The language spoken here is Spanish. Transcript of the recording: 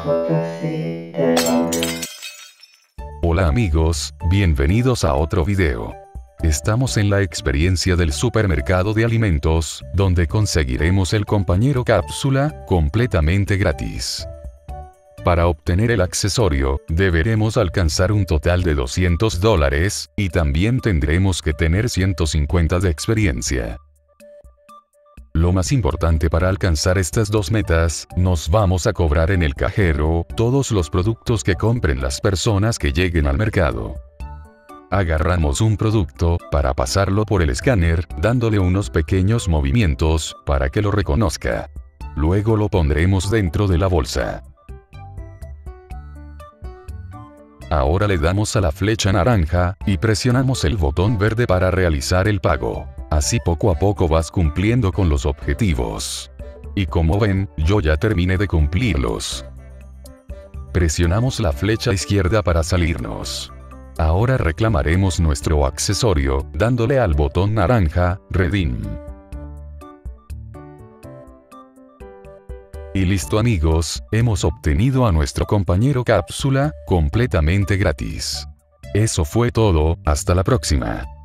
Hola amigos, bienvenidos a otro video. Estamos en la experiencia del supermercado de alimentos, donde conseguiremos el compañero cápsula, completamente gratis. Para obtener el accesorio, deberemos alcanzar un total de $200, y también tendremos que tener 150 de experiencia. Lo más importante para alcanzar estas dos metas, nos vamos a cobrar en el cajero todos los productos que compren las personas que lleguen al mercado. Agarramos un producto, para pasarlo por el escáner, dándole unos pequeños movimientos, para que lo reconozca. Luego lo pondremos dentro de la bolsa. Ahora le damos a la flecha naranja, y presionamos el botón verde para realizar el pago. Así poco a poco vas cumpliendo con los objetivos. Y como ven, yo ya terminé de cumplirlos. Presionamos la flecha izquierda para salirnos. Ahora reclamaremos nuestro accesorio, dándole al botón naranja, Redeem. Y listo amigos, hemos obtenido a nuestro compañero cápsula, completamente gratis. Eso fue todo, hasta la próxima.